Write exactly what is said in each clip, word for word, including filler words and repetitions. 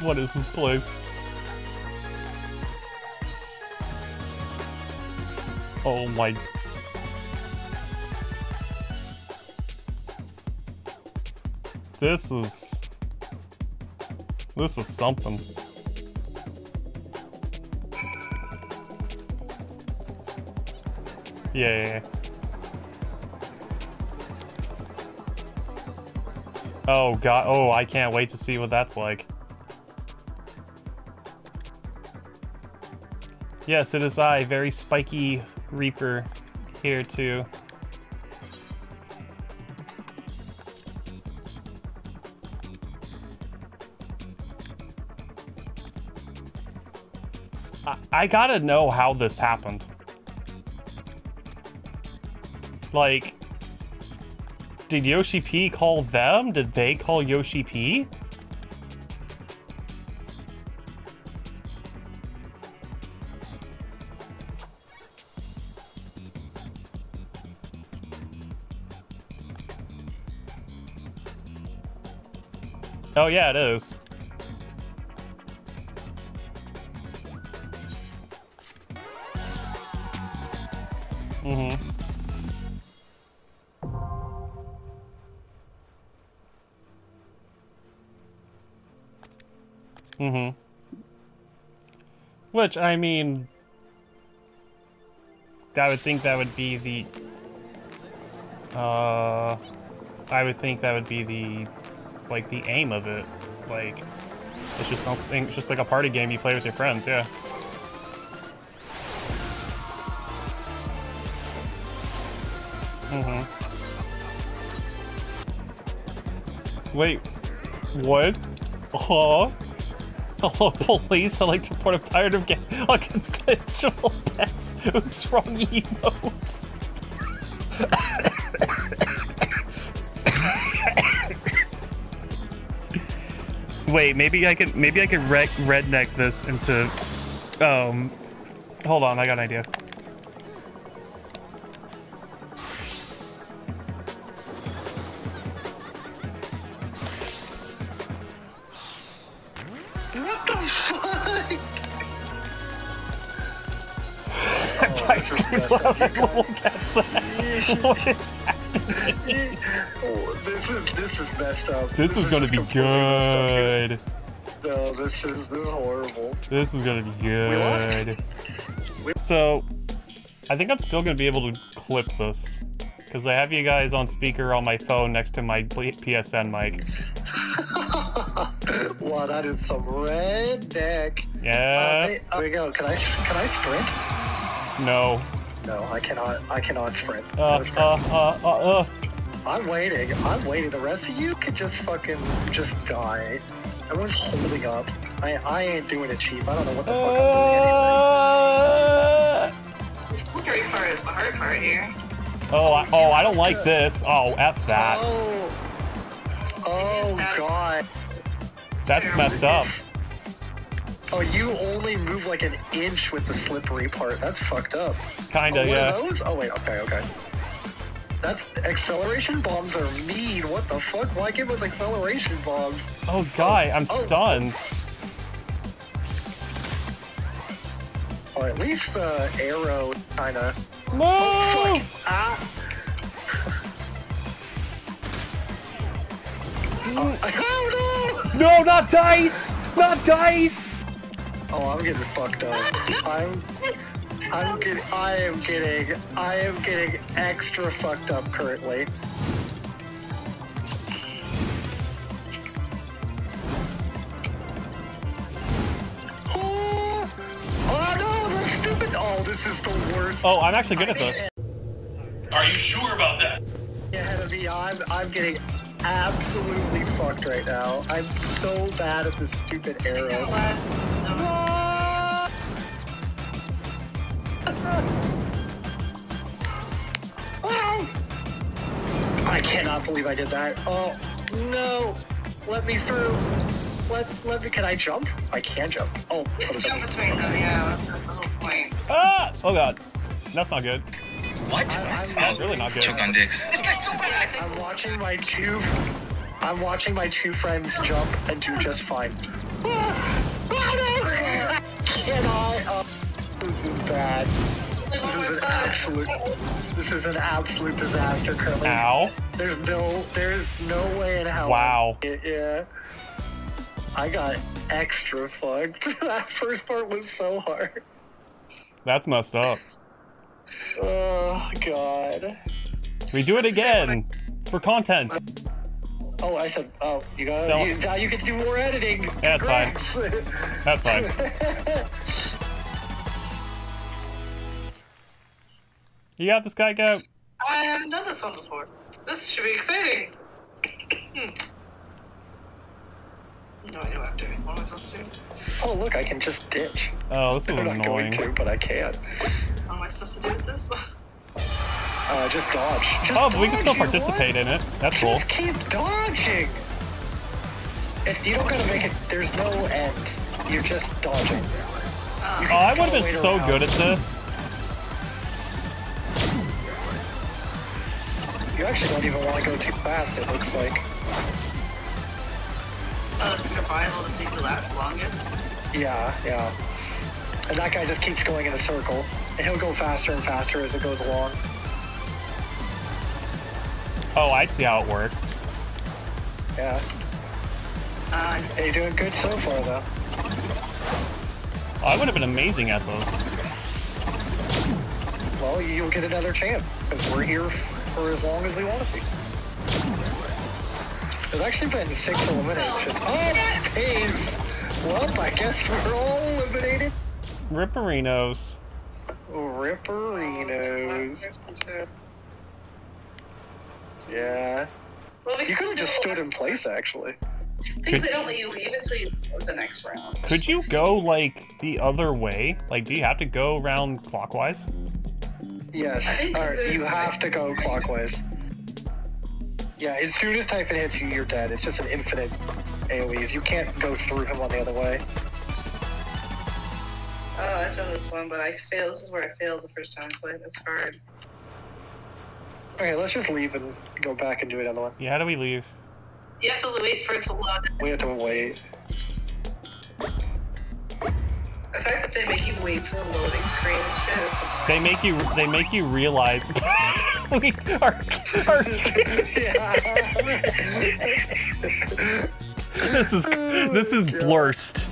What is this place? Oh my... This is... This is something. Yeah, yeah, yeah. Oh god, oh, I can't wait to see what that's like. Yes, it is I, very spiky Reaper, here too. I, I gotta know how this happened. Like, did Yoshi P call them? Did they call Yoshi P? Oh yeah, it is. Mm-hmm. Mm-hmm. Which, I mean... I would think that would be the... Uh... I would think that would be the... like, the aim of it. Like, it's just something, it's just like a party game you play with your friends, yeah. Mm-hmm. Wait, what? Oh, hello, police. I like to report I'm tired of getting unconsensual pets. Oops, wrong emotes. Wait, maybe I can maybe I can re redneck this into. Um, hold on, I got an idea. What the fuck? I'm tired of getting loud at little cats. What is happening? Oh, this is this is messed up. This, this is, is gonna be good. No, this is this is horrible. This is gonna be good. So, I think I'm still gonna be able to clip this because I have you guys on speaker on my phone next to my P S N mic. Wow, that is some redneck. Yeah. Uh, hey, here we go. Can I can I sprint? No. No, I cannot. I cannot sprint. Uh, no sprint. uh, uh, uh, uh. I'm waiting. I'm waiting. The rest of you can just fucking just die. Everyone's holding up. I I ain't doing it cheap. I don't know what the fuck I'm doing anyway. The scary part is the hard part here. Oh, I, oh, I don't like this. Oh, F that. Oh, oh god. That's messed up. Oh, you only move like an inch with the slippery part. That's fucked up. Kinda, oh, what yeah. Are those? Oh wait, okay, okay. That's acceleration bombs are mean. What the fuck? Why give us acceleration bombs? Oh, guy, I'm oh. stunned. Oh, at least the arrow kinda. No! Oh, fuck. Ah. oh, oh no! No, not dice! Not dice! Oh, I'm getting fucked up. I'm, I'm getting, I am getting, I am getting extra fucked up currently. Oh, oh no, that's stupid. Oh, this is the worst. Oh, I'm actually good at this. Are you sure about that? Ahead of me, I'm, I'm getting absolutely fucked right now. I'm so bad at this stupid arrow. I cannot believe I did that. Oh no! Let me through. Let's let me. Can I jump? I can jump. Oh, It's jump between them. Yeah, that's the whole point. Ah! Oh god, that's not good. What? I, I'm, That's really not good. Choke on dicks. This guy's so bad. I'm watching my two. I'm watching my two friends jump and do just fine. Can I? Uh, this is bad. This is an absolute. This is an absolute disaster currently. Ow. There's no. There's no way in hell. Wow. I- yeah. I got extra fucked. That first part was so hard. That's messed up. Oh god. We do it again for content. Oh, I said. Oh, you got. No. You, now you get to do more editing. Yeah, it's fine. Congrats. That's fine. You got this guy, go. I haven't done this one before. This should be exciting. No idea what I'm doing. What am I supposed to do? Oh, look, I can just ditch. Oh, this is I'm not annoying. going to, but I can. What am I supposed to do with this? Uh, just dodge. Just Oh, but we can still dodge, you participate what? in it. That's cool. Just keep dodging. If you don't gotta make it, there's no end. You're just dodging. Oh, Oh, I would have been Wait so around. good at this. You actually don't even want to go too fast, it looks like. oh, it's survival to see who lasts longest. Yeah, yeah. And that guy just keeps going in a circle. And he'll go faster and faster as it goes along. Oh, I see how it works. Yeah. Uh, Hey, you're doing good so far, though. Oh, I would have been amazing at those. Well, you'll get another chance, because we're here for as long as we want to be. There's actually been six eliminations. Oh, Dave! Well, I guess we're all eliminated. Ripperinos. Ripperinos. Yeah. well, You could have just stood in place, actually. Things they don't let you leave until you go to the next round. Could you go, like, the other way? Like, do you have to go around clockwise? Yes. I think Alright, there's, you have like- to go clockwise. Yeah, as soon as Typhon hits you, you're dead. It's just an infinite AoEs. You can't go through him on the other way. Oh, I've done this one, but I failed. This is where I failed the first time I played. It's hard. Okay, let's just leave and go back and do it on the one. Yeah, how do we leave? You have to wait for it to load. We have to wait. The fact that they make you wait for the loading screen and shit is They make you. They make you realize. we are. are this is. This is God. blurst.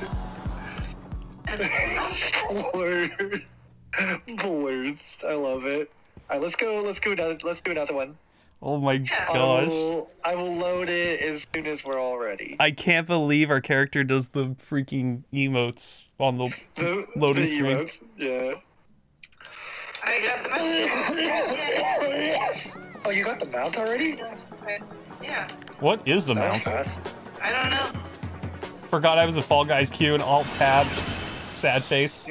Blurred. Blurred. I love it. Alright, let's go. Let's go another. Let's do another one. Oh my I gosh! will, I will load it as soon as we're all ready. I can't believe our character does the freaking emotes on the The, loading the screen. emotes, yeah. I got the mount. Oh, you got the mount already? Yeah. What is the That was mount? fast. I don't know. Forgot I was a Fall Guys queue and alt tab. Sad face.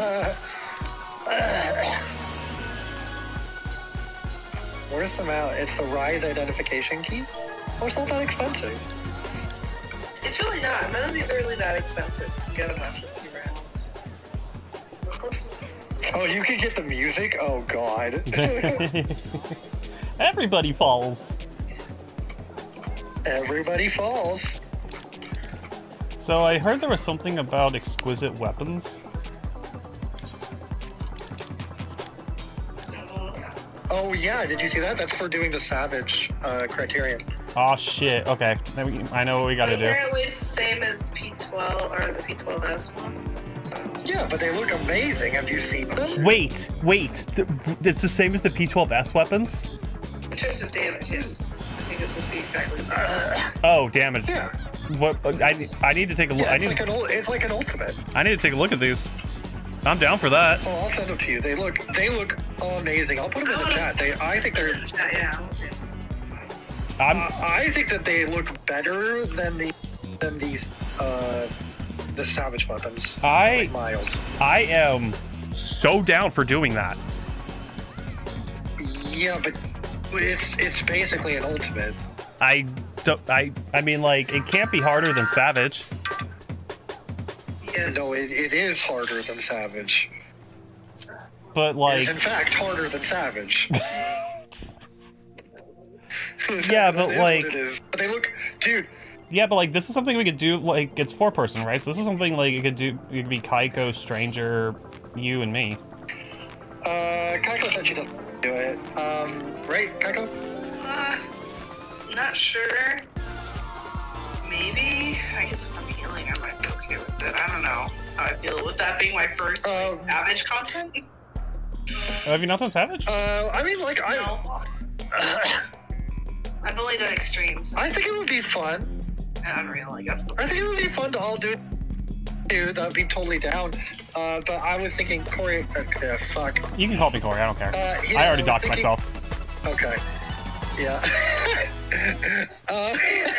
Where's the mount? It's the Rise identification key? Oh, it's not that expensive. It's really not. None of these are really that expensive. You get them after a few rounds. Oh, you can get the music? Oh, God. Everybody falls. Everybody falls. So I heard there was something about exquisite weapons. Oh, yeah, did you see that? That's for doing the Savage uh, criterion. Oh shit. Okay, then we, I know what we gotta do. Apparently it's the same as the P twelve or the P twelve S one. So, Yeah, but they look amazing. Have you seen them? Wait, wait. th- It's the same as the P twelve S weapons? in terms of damage, yes. I think it's supposed to be exactly the same. Oh, damage. Yeah. What? I, I need to take a look. Yeah, I it's need. like, an, ul- it's like an ultimate. I need to take a look at these. I'm down for that. Oh, I'll send them to you. They look, they look amazing. I'll put them in the chat. They, I think they're, Yeah, yeah. we'll see. I'm. I think that they look better than the, than these, uh, the Savage weapons. I Like Miles. I am so down for doing that. Yeah, but it's it's basically an ultimate. I don't. I. I mean, like, it can't be harder than Savage. Yes. No, it, it is harder than Savage. But like, It's in fact harder than Savage. Yeah, That but is like- what it is. But They look, dude. Yeah, but like this is something we could do. Like it's four person, right? So this is something like you could do. You could be Kaiko, Stranger, you, and me. Uh, Kaiko said she doesn't do it. Um, right, Kaiko? Uh, not sure. Maybe. I guess if I'm healing, I might be okay with it. I don't know how I feel with that being my first like, Um, Savage content. Have you not done Savage? Uh, I mean, like, I... No. I've only done extremes I think it would be fun. and Unreal, I guess. I think it would be fun to all do Dude, that would be totally down. Uh, but I was thinking, Corey... Okay, fuck. You can call me Corey. I don't care. Uh, yeah, I already I was docked thinking- myself. Okay. Yeah. uh,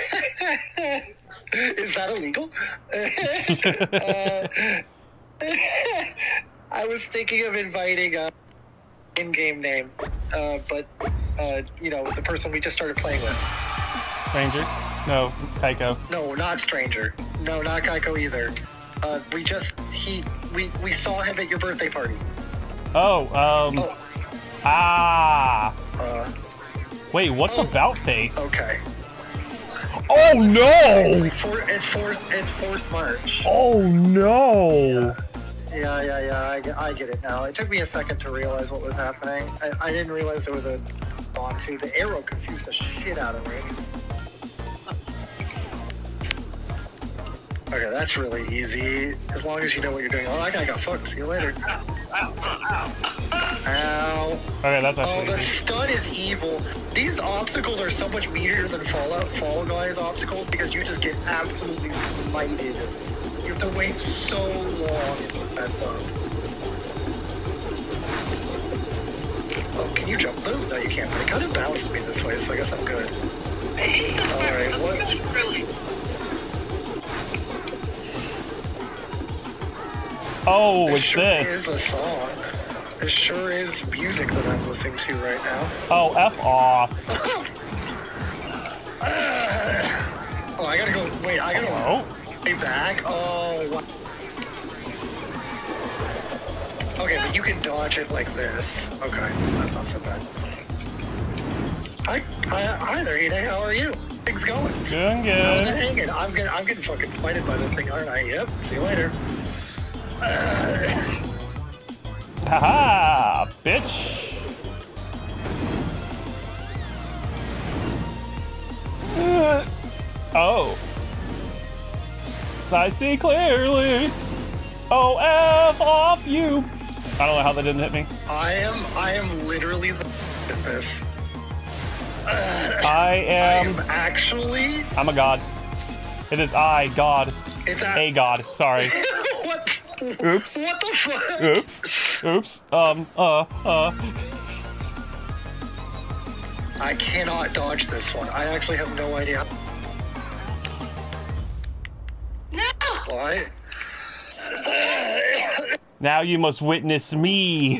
is that illegal? uh, I was thinking of inviting a in-game name, uh, but, uh, you know, the person we just started playing with. Stranger? No, Kaiko. No, not Stranger. No, not Kaiko either. Uh, we just, he, we, we saw him at your birthday party. Oh, um... Oh, Ah! uh, Wait, what's Oh. about face? okay. Oh no! For, it's forced, it's forced March. Oh no! Yeah, yeah, yeah, I get, I get it now. It took me a second to realize what was happening. I, I didn't realize there was a bomb too. The arrow confused the shit out of me. Okay, that's really easy. As long as you know what you're doing. Oh, that guy got fucked. See you later. Ow. Okay, that's Oh, actually the easy. stun is evil. These obstacles are so much meatier than Fallout Fall Guys obstacles because you just get absolutely smited. You have to wait so long in that stuff. Oh, can you jump those? No, you can't. But it kind of bounced me this way, so I guess I'm good. I hate this part. Alright, That's what- really frilly. Oh, It it's sure is a this. song. It sure is music that I'm listening to right now. Oh, F off. Oh, I gotta go. Wait, I gotta Oh. way back. Oh, wow. Okay, but you can dodge it like this. Okay, that's not so bad. Hi, hi, hi there, Ine. How are you? Things going? Doing How's it good. hanging? I'm getting, I'm getting fucking smited by this thing, aren't I? Yep. See you later. Uh, Haha, bitch. Uh, oh. I see clearly. Oh, F off you. I don't know how that didn't hit me. I am, I am literally the at this. Uh, I I am. am actually. I'm a god. It is I, God. It's A a. god. Sorry. What? Oops. What the fuck? Oops. Oops. Um. Uh. Uh. I cannot dodge this one. I actually have no idea No! why. Now you must witness me.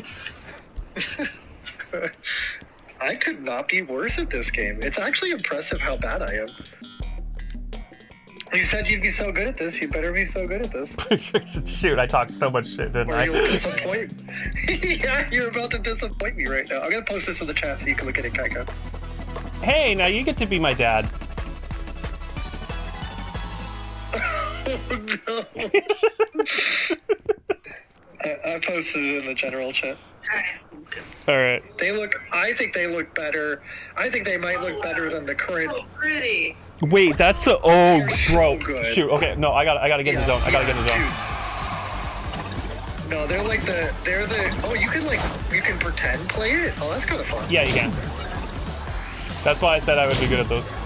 I could not be worse at this game. It's actually impressive how bad I am. You said you'd be so good at this. You better be so good at this. Shoot, I talked so much shit, didn't Or I? you'll disappoint. Yeah, you're about to disappoint me right now. I'm gonna post this in the chat so you can look at it, Kaiko. Hey, now you get to be my dad. Oh no. I, I posted it in the general chat. All right. They look. I think they look better. I think they might look better than the current. So pretty. Wait, that's the oh, They're so bro. good. Shoot. Okay, no, I got, I got to get in the zone. I got to get in the zone. Dude. No, they're like the. They're the. Oh, you can like. You can pretend play it. Oh, that's kind of fun. Yeah, you can. That's why I said I would be good at those.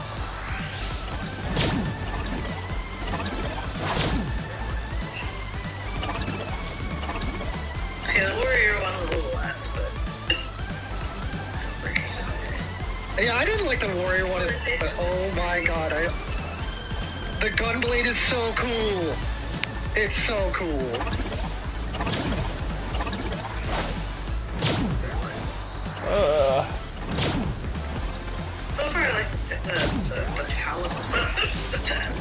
Okay, the warrior one was a little less, but. Yeah, I didn't like the warrior one, but oh my god, I. The gunblade is so cool. It's so cool. Uh, So far, I like the, the, the, the caliber.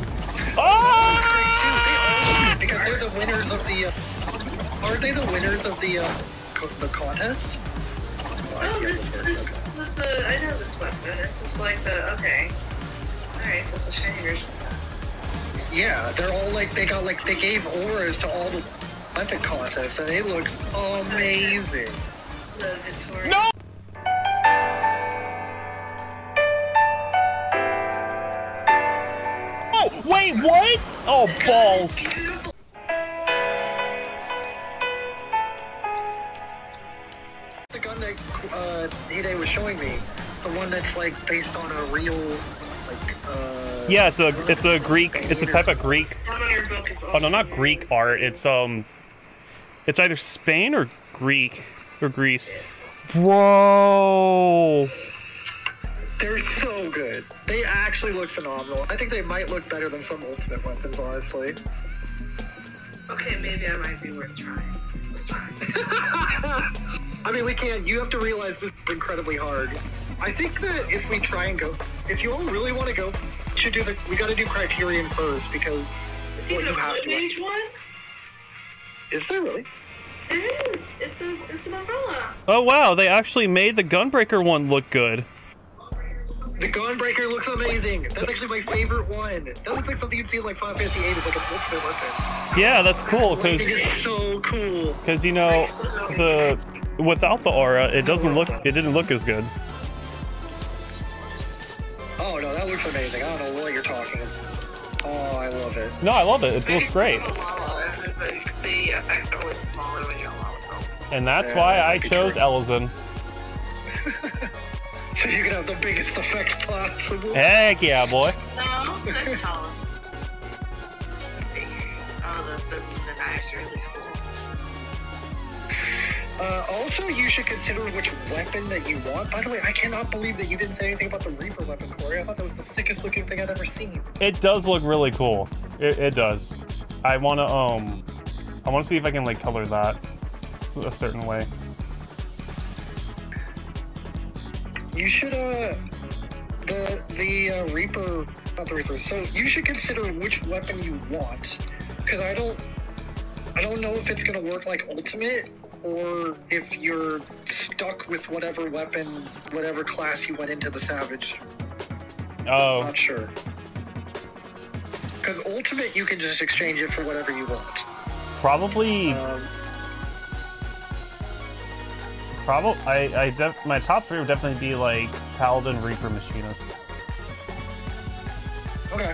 ah! Because they're the winners of the. Uh, aren't they the winners of the uh, co- the contest? Oh, I Oh, forget this, what it this is. Okay. was the. I know this weapon. This is like the. Okay. Alright, so it's a shiny version. Yeah, they're all like, they got like, they gave auras to all the weapon contests, and they look amazing. The Victoria. No! Oh, wait, what? Oh, balls. Beautiful. The gun that uh, Hide was showing me, the one that's like based on a real, like, uh... Yeah, it's a it's a Greek. It's a type of Greek. One on your book is Oh no, not Greek art. It's um, it's either Spain or Greek or Greece. Bro. They're so good. They actually look phenomenal. I think they might look better than some Ultimate weapons, honestly. Okay, maybe I might be worth trying. I mean, we can't. You have to realize this is incredibly hard. I think that if we try and go, if you all really want to go, we should do the. We got to do Criterion first because It's well, even you a have blue to. mage one? Is there really? It is. It's a it's an umbrella. Oh wow, they actually made the Gunbreaker one look good. The Gunbreaker looks amazing. That's actually my favorite one. That looks like something you'd see in like Final Fantasy eight. It's like a ultimate weapon. Yeah, that's cool I think because it's so cool. because you know the without the aura, it doesn't look it didn't look as good. Oh no, that looks amazing. I don't know what you're talking about. Oh, I love it. No, I love it. It looks great, The effects are always smaller when you're a lava. and that's Yeah, why that I might be chose true. Elizin. So you can have the biggest effects possible. Heck yeah, boy. No, that's tall. Oh, the, the, the knives are really cool. Uh, also, you should consider which weapon that you want. By the way, I cannot believe that you didn't say anything about the Reaper weapon, Corey. I thought that was the sickest looking thing I've ever seen. It does look really cool. It, it does. I wanna um, I wanna see if I can like color that a certain way. You should, uh, the, the, uh, Reaper, not the Reaper, so you should consider which weapon you want. Because I don't, I don't know if it's gonna work like Ultimate, or if you're stuck with whatever weapon, whatever class you went into the Savage. Oh, Not sure. Because Ultimate, you can just exchange it for whatever you want. probably, Um, probably. I, I def my top three would definitely be like Paladin, Reaper, Machinist. okay.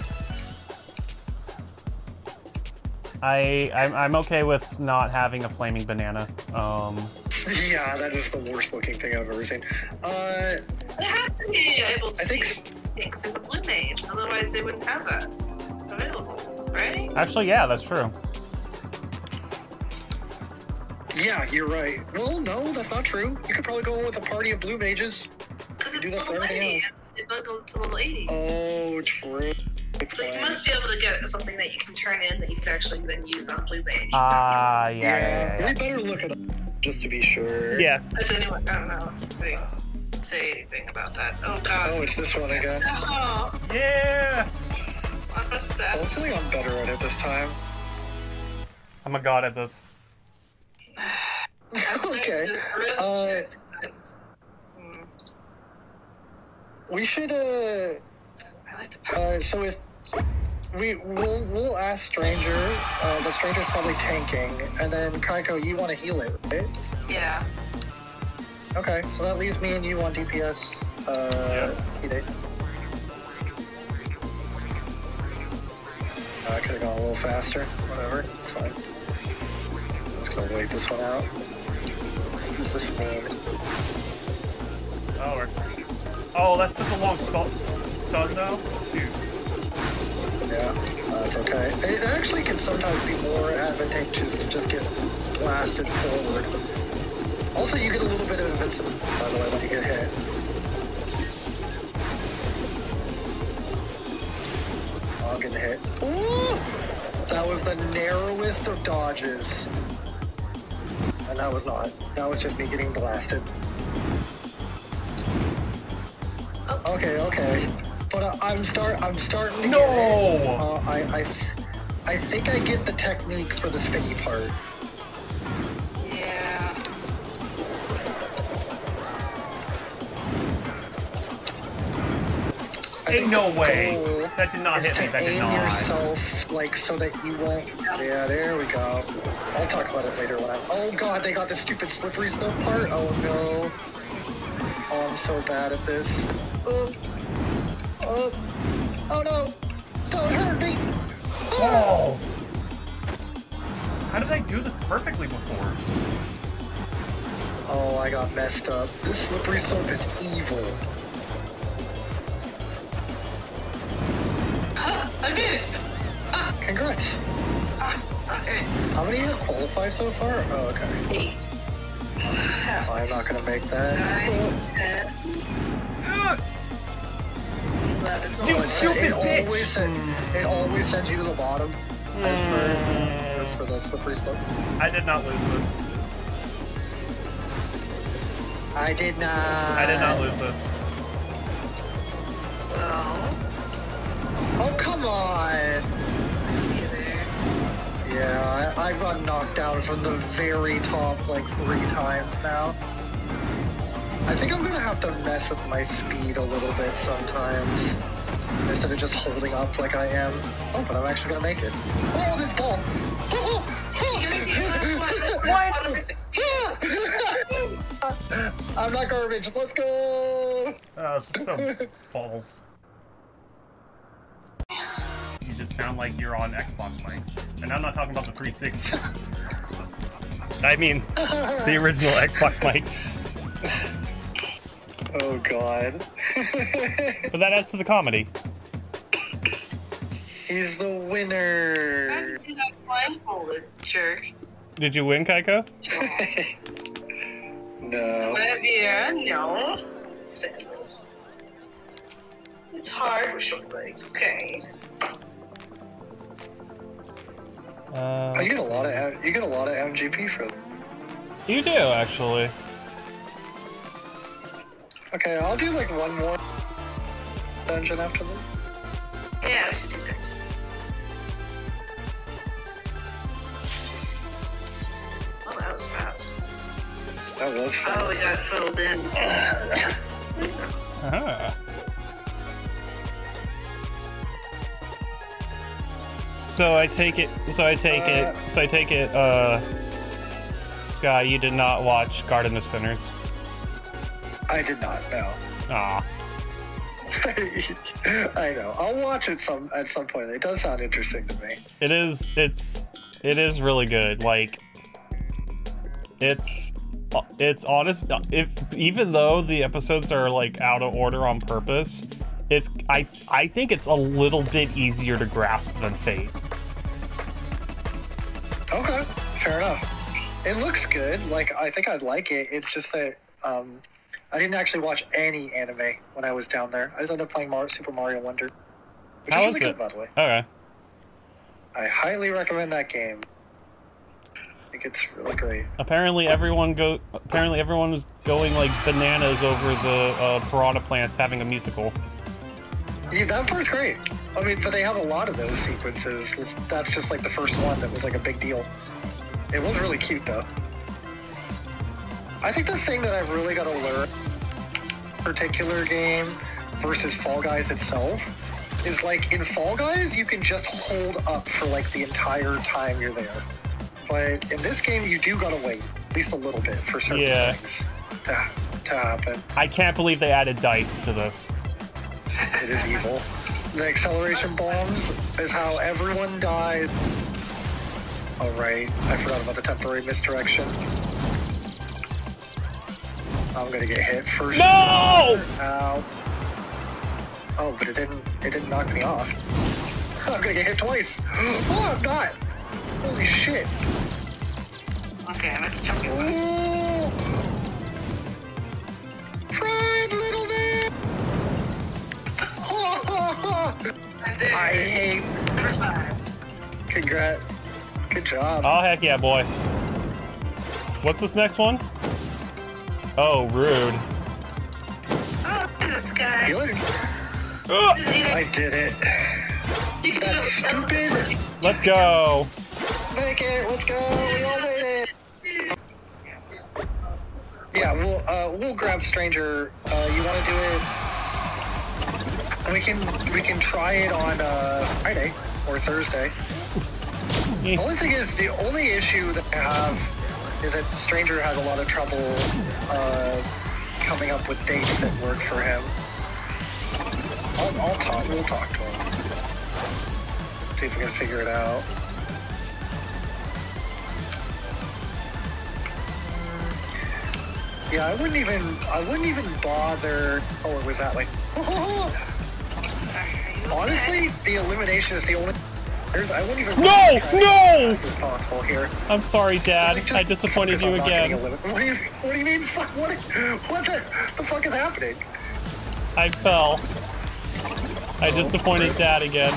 I I'm, I'm okay with not having a flaming banana. Um, Yeah, that is the worst looking thing I've ever seen. Uh, They have to be able to I think use things as a blue mage, otherwise they wouldn't have that available, right? actually, yeah, that's true. yeah, you're right. Well, no, that's not true. You could probably go with a party of blue mages. Because You it's do that for level everything eighty. else. It's not going to level eighty. Oh, true. So you must be able to get something that you can turn in that you could actually then use on blue mage. Ah, yeah, Yeah, yeah, yeah, we better look at it just to be sure. yeah. If anyone, I don't know, if they say anything about that. Oh god. Oh, it's this one again. Oh, Yeah. what's Oh, that? I feel like I'm better at it this time. I'm a god at this. Okay. This rhythm Uh, check. That's- hmm, We should, uh, I like the uh, so if we, we'll, we'll ask Stranger, uh, but Stranger's probably tanking, and then Kaiko, you want to heal it, right? Yeah. Okay, so that leaves me and you on D P S, uh, Hide. Uh, I could have gone a little faster, whatever, it's fine. Let's go wait this one out. What does this mean? Oh, we're- oh, that's such a long stun, stun though. Dude. Yeah, uh, it's okay. It actually can sometimes be more advantageous to just get blasted forward. Also, you get a little bit of invincibility, by the way, when you get hit. Oh, I'm getting hit. Ooh! That was the narrowest of dodges. And that was not. That was just me getting blasted. Okay, okay. But uh, I'm start. I'm starting to No! get it. Uh, I, I, I think I get the technique for the spinny part. Yeah. I Ain't think no the way. goal That did not is hit me. to That did aim not. yourself, like, so that you won't... Yeah, there we go. I'll talk about it later when I... Oh god, they got the stupid slippery slope part? Oh no. Oh, I'm so bad at this. Oh. Oh. Oh no. Don't hurt me. Balls! How did I do this perfectly before? Oh, I got messed up. This slippery slope is evil. I did it! Congrats. Okay. How many have qualified so far? Oh, okay. Eight. Oh, I'm not gonna make that. Nine, ten, eleven. You Oh, it- stupid it bitch. Always send, it always sends you to the bottom. As for, for the slippery slope. I did not lose this. I did not. I did not lose this. Well, Oh, come on. see there. Yeah, I, I got knocked down from the very top like three times now. I think I'm gonna have to mess with my speed a little bit sometimes. Instead of just holding up like I am. Oh, but I'm actually gonna make it. Oh, this ball! You made the last one. I'm not garbage. Let's go! Uh, so balls. You just sound like you're on Xbox mics. And I'm not talking about the three sixty. I mean, the original Xbox mics. Oh god. But that adds to the comedy. He's the How winner. did you do that blindfolded, jerk? Did you win, Kaiko? No. Olivia, no. Sadness. It's hard with short legs, okay. Uh, Oh, you get a lot of M- you get a lot of M G P for them. You do, actually. Okay, I'll do like one more dungeon after this. Yeah, we should do that. Oh, that was fast. That was fun. Oh, we got filled in. Uh-huh. So I take it. So I take Uh, it. So I take it. Uh, Sky, you did not watch Garden of Sinners. I did not know. Aw. I know. I'll watch it some at some point. It does sound interesting to me. It is. It's. It is really good. Like. It's. It's honest. If even though the episodes are like out of order on purpose, it's. I. I think it's a little bit easier to grasp than Fate. Okay, fair enough. It looks good. Like I think I'd like it. It's just that um, I didn't actually watch any anime when I was down there. I just ended up playing Mar- Super Mario Wonder, which How is is really it? good, by the way. Okay. I highly recommend that game. I think it's really great. Apparently everyone go. Apparently everyone was going like bananas over the uh, piranha plants having a musical. Yeah, that part's great. I mean, but they have a lot of those sequences. That's just like the first one that was like a big deal. It was really cute though. I think the thing that I've really got to learn, particular game versus Fall Guys itself, is like in Fall Guys you can just hold up for like the entire time you're there. But in this game you do gotta wait at least a little bit for certain Yeah. things to, to happen. I can't believe they added dice to this. It is evil. The acceleration bombs is how everyone dies. Oh right, I forgot about the temporary misdirection. I'm gonna get hit first. No! Ow. Oh, but it didn't. It didn't knock me off. I'm gonna get hit twice. Oh, I'm not. Holy shit. Okay, I'm at the chunky one. Ooh. Fried little man. I'm there. I hate. Number five. Congrats. Good job. Oh heck yeah, boy. What's this next one? Oh, rude. Oh, look at this guy. Good. Ugh! I did it. You can That's do stupid. Let's go. Make it. Let's go. We all made it. Yeah, we'll uh, we'll grab Stranger. Uh, you want to do it? We can we can try it on uh, Friday or Thursday. The only thing is, the only issue that I have is that Stranger has a lot of trouble uh, coming up with dates that work for him. I'll, I'll talk. We'll talk to him. See if we can figure it out. Yeah, I wouldn't even. I wouldn't even bother. Oh, was that like? Honestly, the elimination is the only. There's, I wouldn't even. No, no! As possible here. I'm sorry, Dad. Like, I disappointed you again. What do you, what do you mean? Fuck, what, what the, the fuck is happening? I fell. I disappointed Dad again.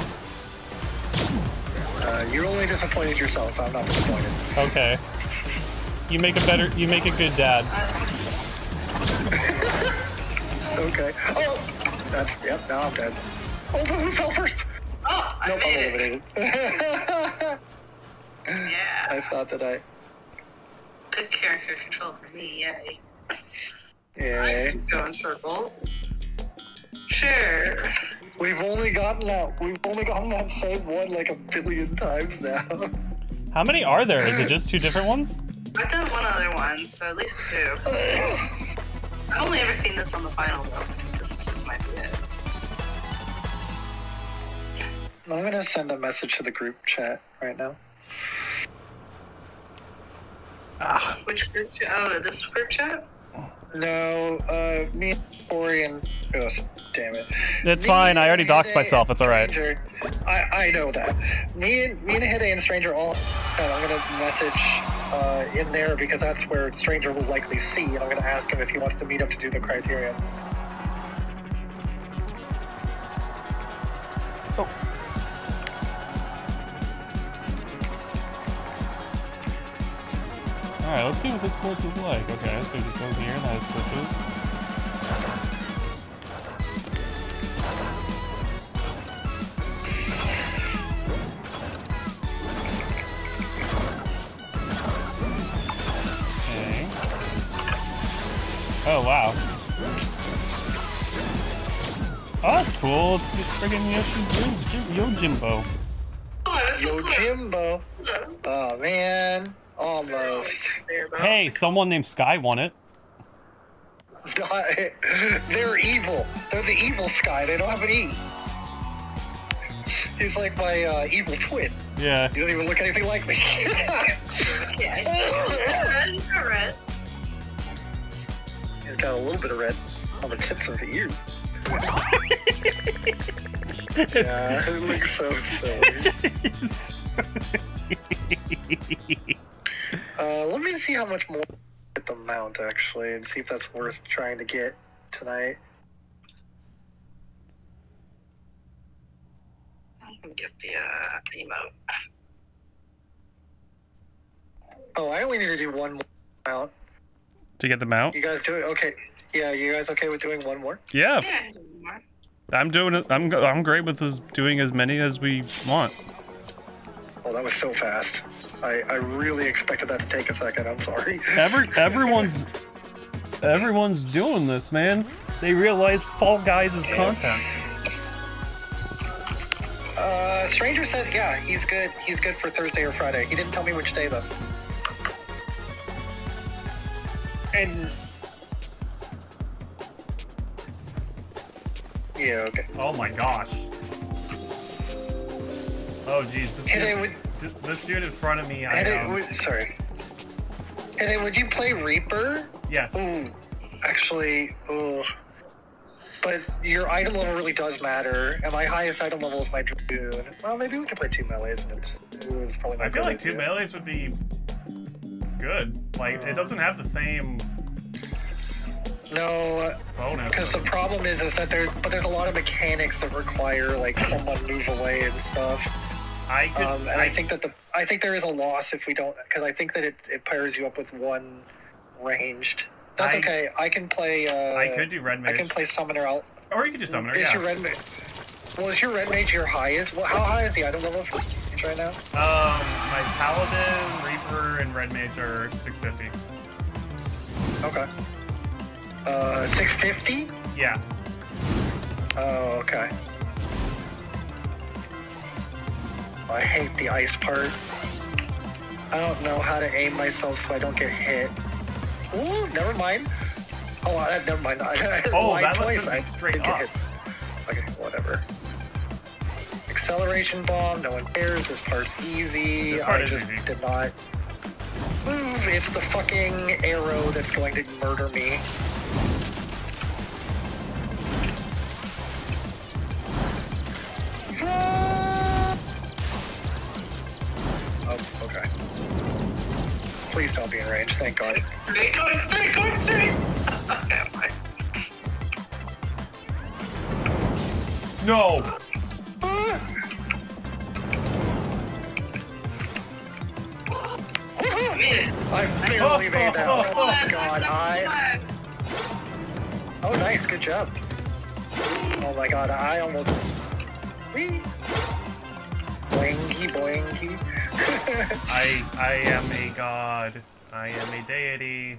Uh, you only disappointed yourself. I'm not disappointed. Okay. You make a better. You make a good dad. Okay. Oh, that's yep. Now I'm dead. Oh, who fell first? Oh, I Nope, I'm made it. eliminated. Yeah. I thought that I. Good character control for me, yay. I Yeah. can go in circles. Sure. We've only gotten that. We've only gotten that same one like a billion times now. How many are there? Is it just two different ones? I've done one other one, so at least two. I've only ever seen this on the final though, so I think this just might be it. I'm gonna send a message to the group chat right now. Ah. Which group chat? Oh, this group chat? No, uh, me and Corey and oh, damn it. It's Me fine. I already and doxed Hide myself. and It's all right. Stranger- I I know that. Me and me and Hide and Stranger all. And I'm gonna message uh, in there because that's where Stranger will likely see, and I'm gonna ask him if he wants to meet up to do the criteria. Oh. Alright, let's see what this course is like. Okay, so just go here and that is switches. Okay. Oh, wow. Oh, that's cool. It's, it's friggin' Yoshi Yo, Yo Jimbo. Oh, I was so Yo, close. Jimbo. Oh man, almost. Hey, someone named Sky won it. They're evil. They're the evil Sky. They don't have an E. He's like my uh, evil twin. Yeah. He doesn't even look anything like me. Yeah, he's not red. He's got a little bit of red on the tips of the ears. Yeah, it looks so silly. Uh, let me see how much more at the mount actually, and see if that's worth trying to get tonight. I can get the uh, emote. Oh, I only need to do one more mount. To get them out? You guys do it? Okay. Yeah, you guys okay with doing one more? Yeah. Yeah, I can do more. I'm doing it. I'm go- I'm great with this, doing as many as we want. Oh, that was so fast. I, I really expected that to take a second. I'm sorry. Every everyone's everyone's doing this, man. They realize Fall Guys is content. Uh, Stranger says, yeah, he's good. He's good for Thursday or Friday. He didn't tell me which day though. And yeah, okay. Oh my gosh. Oh geez, this Hey, dude, would, th- this dude in front of me. I hey, um, would, sorry. Hey, then would you play Reaper? yes. Ooh, actually, ooh. But your item level really does matter, and my highest item level is my Dragoon. Well, maybe we can play two melees, and it's, it's probably not I feel good like two idea. melees would be good. Like it doesn't have the same No, bonus. because the problem is, is that there's, but there's a lot of mechanics that require like someone move away and stuff. I could. Um, and I, think that the, I think there is a loss if we don't, because I think that it, it pairs you up with one ranged. That's I- okay. I can play. Uh, I could do red I mage, can play summoner out. or you could do summoner. Is Yeah. your red mage? Well, is your red mage your highest? Well, how high is the item level for mage right now? Um, my paladin, reaper, and red mage are six fifty. Okay. Uh, six fifty. Yeah. Oh, okay. I hate the ice part. I don't know how to aim myself so I don't get hit. Ooh, never mind. Oh, uh, never mind. I Oh, lied that twice. looks like I straight did get up. hit. Okay, whatever. Acceleration bomb, no one cares. This part's easy. This part I is just easy. did not move. It's the fucking arrow that's going to murder me. Oh, okay. Please don't be in range, thank God. Stay going, stay going, stay! Okay, I'm fine. No! I made it. I barely made that. Oh my God, I... Oh, nice, good job. Oh my God, I almost... Whee! Boingy, boingy. I I am a god. I am a deity.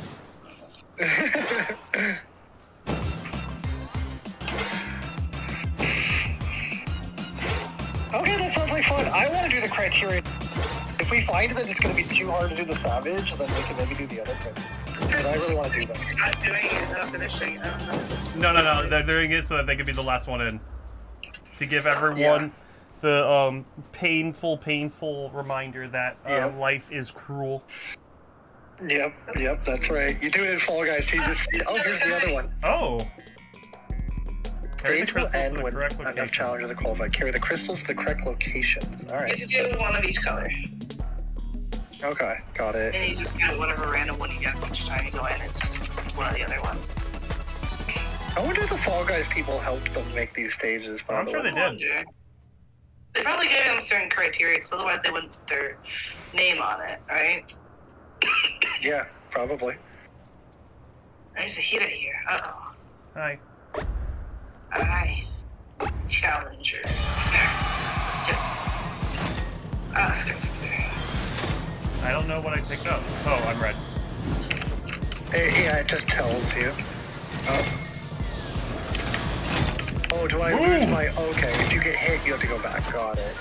Okay, that sounds like fun. I want to do the criteria. If we find that it's going to be too hard to do the savage, then we can maybe do the other thing. But I really want to do that. You're not doing it, you're not finishing it. I don't know. No, no, no. They're doing it so that they can be the last one in. To give everyone Yeah. the um painful, painful reminder that uh, Yeah. life is cruel. Yep, yep, that's right. You do it in Fall Guys. You just... Oh, here's the other one. Oh. Carry the Stage will crystals to end the when correct enough location. challengers are qualified. Carry the crystals to the correct location. You Alright. have to do one of each color. Okay, got it. And you just get whatever random one you get each time you go in. It's just one of the other ones. I wonder if the Fall Guys people helped them make these stages. by I'm the sure way. they did. Wonder. They probably gave them certain criteria, because otherwise they wouldn't put their name on it, right? Yeah, probably. There's a heater here. Uh-oh. Hi. Alright. Challengers. There. Let's do it. Ah, let's go to there. I don't know what I picked up. Oh, I'm red. Eh, yeah, it just tells you. Oh. Oh, do I lose my... Okay, if you get hit, you have to go back. Got it.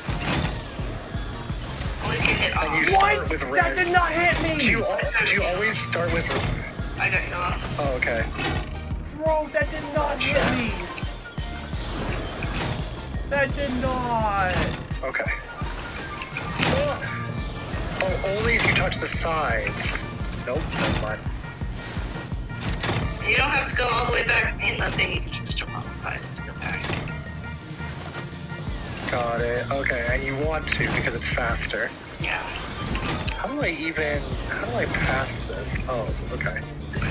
Only if you hit off. And you start with red. That did not hit Do me! you, al- do you always start with... I got yellow. Oh, okay. Bro, that did not hit me! That did not! Okay. Oh, only if you touch the sides. Nope, never mind. You don't have to go all the way back in the thing. You can just jump on the sides to go back. Got it. Okay, and you want to because it's faster. Yeah. How do I even... How do I pass this? Oh, okay.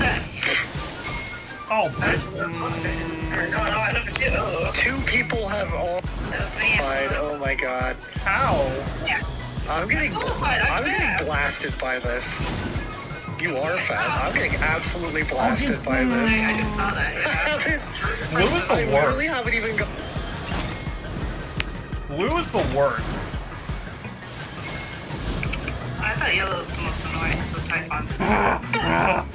Oh, That's the most fun. Or no, no, I don't do it. Two people have all That was me. died. Oh my god. how? Yeah. I'm getting... qualified, I'm I'm getting fast. blasted by this. You are fast. I'm getting absolutely blasted by I, this. I just saw that. Yeah. Blue is the I literally worst. haven't even got... Blue is the worst. I thought yellow was the most annoying because of Typhon.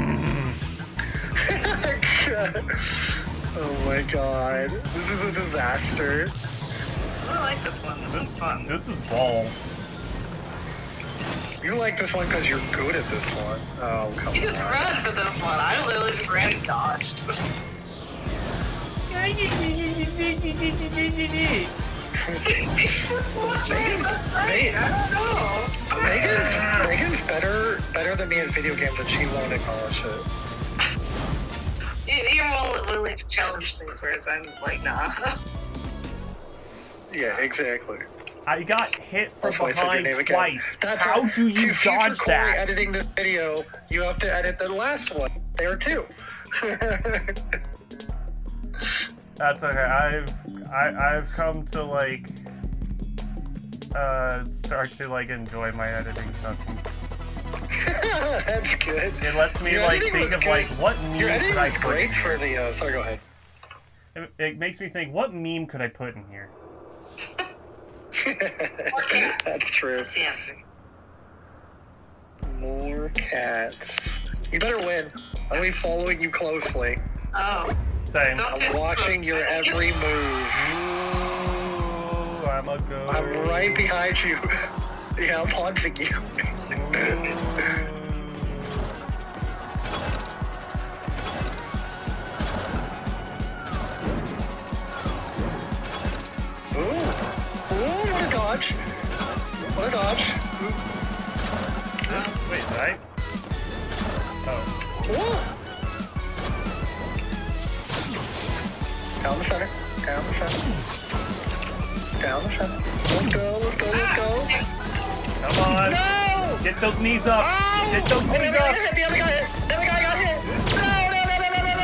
Oh my god. This is a disaster. I like this one. This one's fun. This is balls. You like this one because you're good at this one. Oh, come You just on. run for this one. I literally just ran and dodged. Hey, I don't know. Megan's, Megan's better better than me in video games, and she won't acknowledge it. You- You're more willing to challenge things, whereas I'm like, nah. Yeah, exactly. I got hit from Also, I said your behind name again. twice. That's How right. do you To future dodge Corey that? editing this video, you have to edit the last one. There too. That's okay. I've I, I've come to like uh start to like enjoy my editing sessions. That's good. It lets me Your like editing think was of good. like what meme Your editing could I was put great in for here? the. Uh, sorry, go ahead. It, it makes me think what meme could I put in here? That's true. That's the answer. More cats. You better win. I'll be following you closely. Oh. Same. Don't I'm watching your every move. Ooh, I'm a ghost. I'm right behind you. Yeah, I'm haunting you. Ooh. Ooh, what a dodge. What a dodge. Wait, right? Oh. Ooh. Down the center. Down the center. Down the center. Let's go, let's go, let's go. Come on. No! Get those knees up. Oh! Get those Oh, the knees other guy up. got hit, the other guy hit. The other guy got hit. No, no, no, no, no,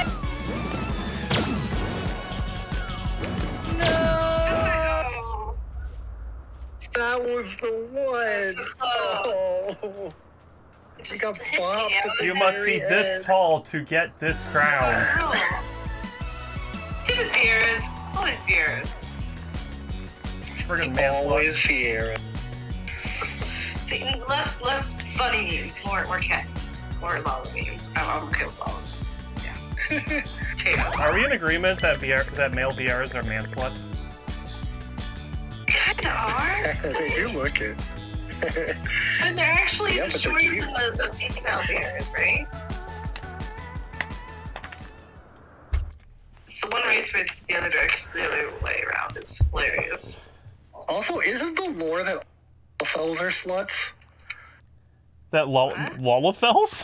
no, no. No! That was the one. Oh. Just He got hit me bopped out. at the You must be very this end. tall to get this crown. Wow. Dude, beers. Always beers. Friggin' man Always here. See, less less bunny memes, more more cat memes, more lava memes. I'm, I'm okay with lava memes. Yeah. Potatoes. Are we in agreement that Vier that male Vieras are man sluts? Kinda are. They do look it. And they're actually Yeah, but they're shorter cute. than the, the female bears, right? So one race where it's the other direction, the other way around. It's hilarious. Also, isn't the lore that Lolafels are sluts? That Lol What? Lolafels?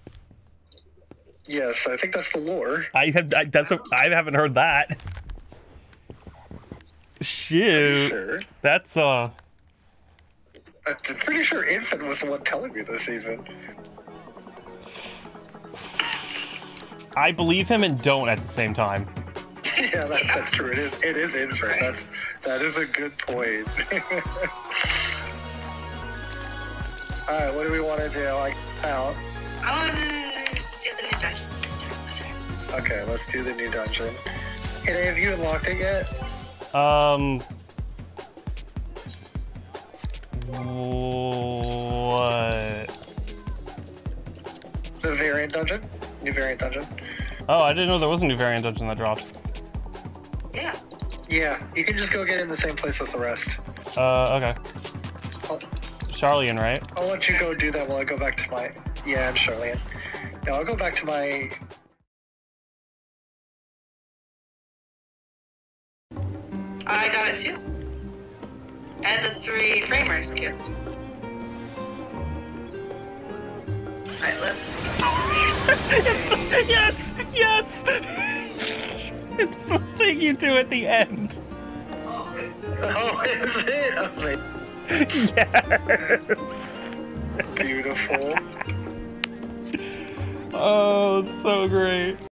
Yes, I think that's the lore. I have I, that's a, I haven't heard that. Shoot, Sure. that's uh. I'm pretty sure Infant was the one telling me this even. I believe him and don't at the same time. Yeah, that, that's true. It is. It is Infant. That's that is a good point. All right, what do we want to do? Like out. I want to do the new dungeon. Okay, let's do the new dungeon. Hey, have you unlocked it yet? Um. What? The variant dungeon? New variant dungeon? Oh, I didn't know there was a new variant dungeon that dropped. Yeah. Yeah, you can just go get in the same place as the rest. Uh, okay. I'll, Charlian, right? I'll let you go do that while I go back to my... Yeah, and Charlian. Yeah, I'll go back to my... I got it too. And the three framers kits. Alright, let's. Yes! Yes! It's the thing you do at the end. Oh, is it? Okay. Yes! Beautiful. Oh, it's so great.